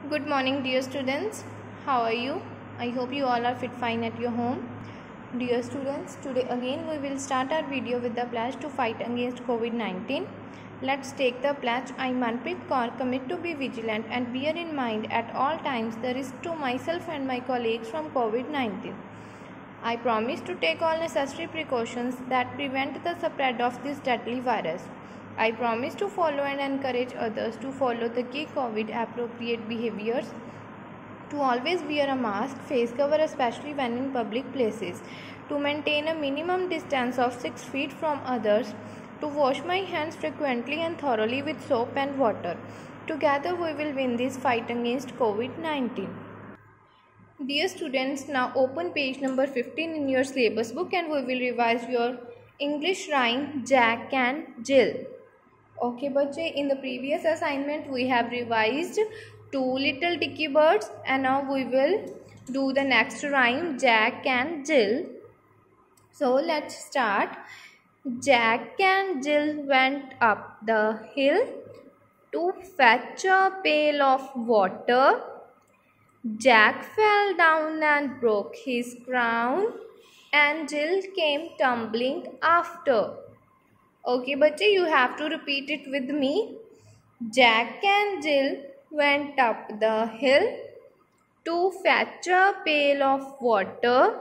Good morning, dear students. How are you? I hope you all are fit fine at your home. Dear students, today again we will start our video with the pledge to fight against COVID-19. Let's take the pledge. I, Manpreet Kaur, commit to be vigilant and bear in mind at all times the risk to myself and my colleagues from COVID-19. I promise to take all necessary precautions that prevent the spread of this deadly virus. I promise to follow and encourage others to follow the key COVID appropriate behaviors, to always wear a mask, face cover especially when in public places, to maintain a minimum distance of 6 feet from others, to wash my hands frequently and thoroughly with soap and water. Together we will win this fight against COVID-19. Dear students, now open page number 15 in your syllabus book and we will revise your English rhyme Jack and Jill. Okay, बच्चे, in the previous assignment we have revised two little dicky birds and now we will do the next rhyme Jack and Jill. So let's start. Jack and Jill went up the hill to fetch a pail of water. Jack fell down and broke his crown and Jill came tumbling after. Okay, बच्चे, you have to repeat it with me. Jack and Jill went up the hill to fetch a pail of water.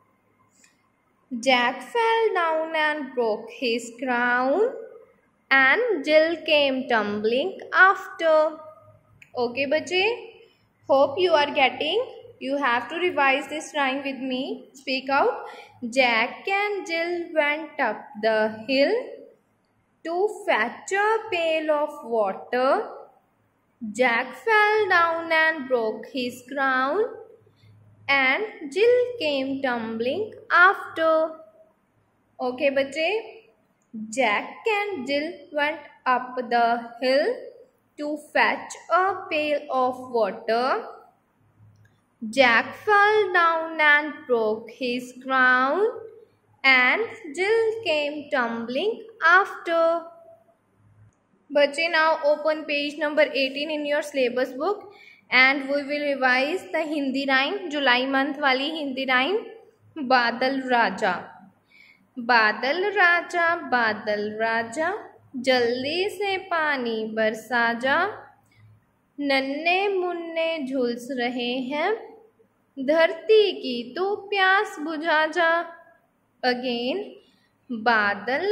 Jack fell down and broke his crown and Jill came tumbling after. Okay, बच्चे, hope you are getting. You have to revise this rhyme with me. Speak out. Jack and Jill went up the hill to fetch a pail of water. Jack fell down and broke his crown and Jill came tumbling after. Okay, बच्चे, Jack and Jill went up the hill to fetch a pail of water. Jack fell down and broke his crown and Jill came tumbling after. बच्चे, now open page number 18 in your syllabus book and we will revise the Hindi rhyme, July month वाली Hindi rhyme बादल राजा. बादल राजा बादल राजा जल्दी से पानी बरसा जा, नन्हे मुन्ने झुलस रहे हैं, धरती की तू प्यास बुझा जा. Again, बादल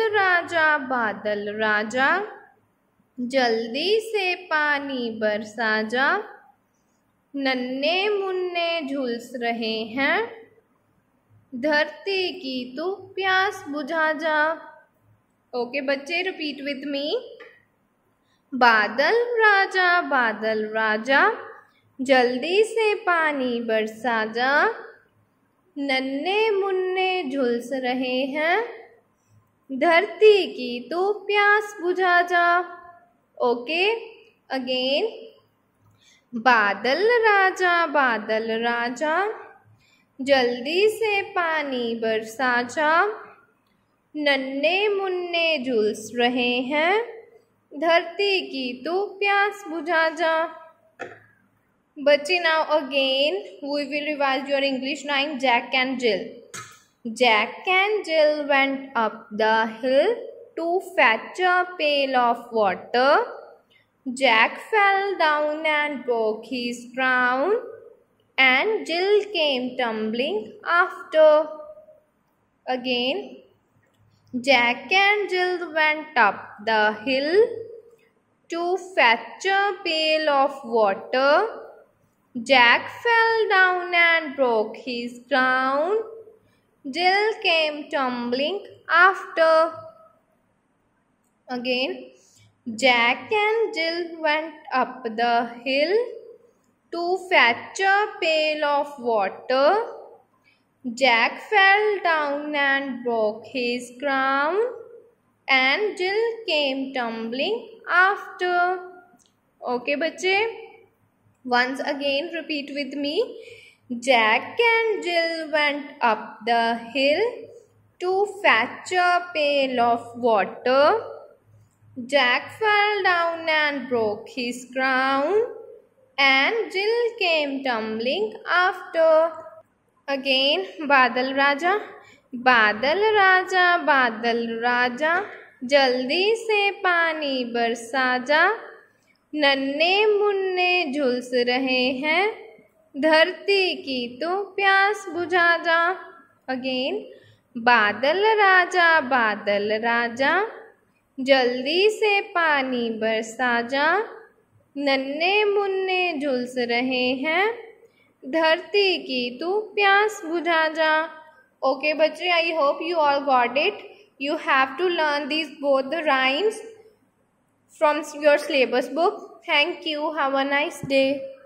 राजा जल्दी से पानी बरसा जा, नन्हे मुन्ने झुलस रहे हैं, धरती की तू प्यास बुझा जा. ओके बच्चे, रिपीट विथ मी. बादल राजा जल्दी से पानी बरसा जा, नन्हे मुन्ने झुलस रहे हैं, धरती की तो प्यास बुझा जा. Okay, again. बादल राजा जल्दी से पानी बरसा जा, नन्हे मुन्ने झुलस रहे हैं, धरती की तो प्यास बुझा जा. बच्चे, now again we will revise your English rhyme Jack and Jill. Jack and Jill went up the hill to fetch a pail of water. Jack fell down and broke his crown and Jill came tumbling after. Again. Jack and Jill went up the hill to fetch a pail of water. Jack fell down and broke his crown. Jill came tumbling after. Again. Jack and Jill went up the hill to fetch a pail of water. Jack fell down and broke his crown and Jill came tumbling after. Okay, बच्चे, once again repeat with me. Jack and Jill went up the hill to fetch a pail of water. Jack fell down and broke his crown and Jill came tumbling after. Again, बादल राजा, बादल राजा, बादल राजा, जल्दी से पानी बरसा जा, नन्हे मुन्ने झुलस रहे हैं, धरती की तो प्यास बुझा जा. Again, बादल राजा, बादल राजा, जल्दी से पानी बरसा जा, नन्हे मुन्ने झुलस रहे हैं, धरती की तू प्यास बुझा जा. Okay बच्चे, I hope you all got it. You have to learn these both the rhymes from your syllabus book. Thank you. Have a nice day.